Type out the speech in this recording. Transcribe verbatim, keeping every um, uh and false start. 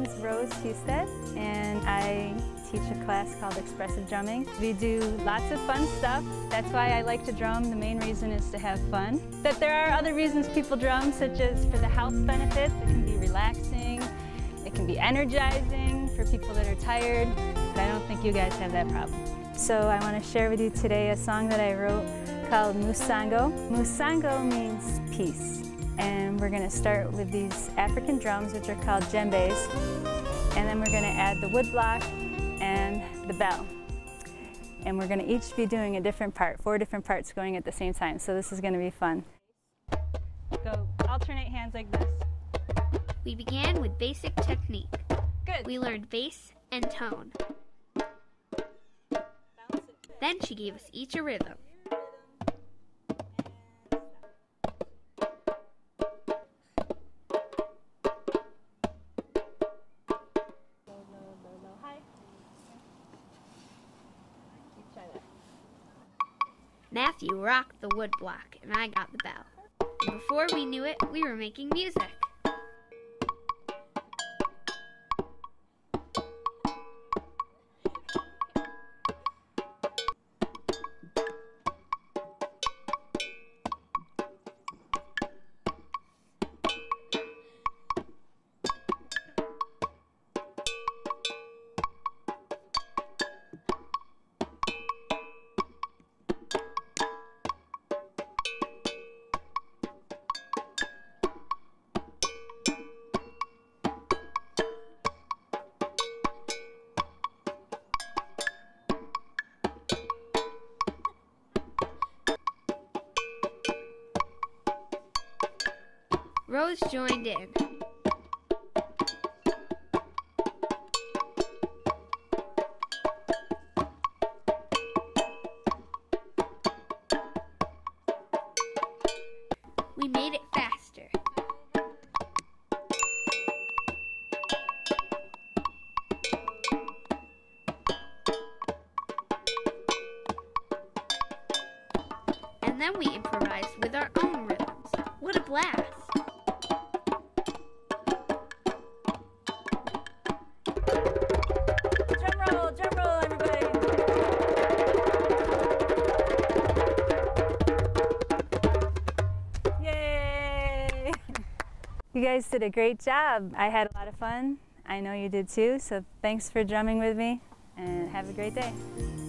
name's Rose Husted, and I teach a class called Expressive Drumming. We do lots of fun stuff. That's why I like to drum. The main reason is to have fun. But there are other reasons people drum, such as for the health benefits. It can be relaxing, it can be energizing for people that are tired, but I don't think you guys have that problem. So I want to share with you today a song that I wrote called Musango. Musango means peace. And we're going to start with these African drums, which are called djembes, and then we're going to add the wood block and the bell. And we're going to each be doing a different part, four different parts going at the same time, so this is going to be fun. Go alternate hands like this. We began with basic technique. Good. We learned bass and tone. Then she gave us each a rhythm. Matthew rocked the wood block, and I got the bell. And before we knew it, we were making music. Rose joined in. We made it faster. And then we improvised with our own rhythms. What a blast! You guys did a great job. I had a lot of fun. I know you did too, so thanks for drumming with me, and have a great day.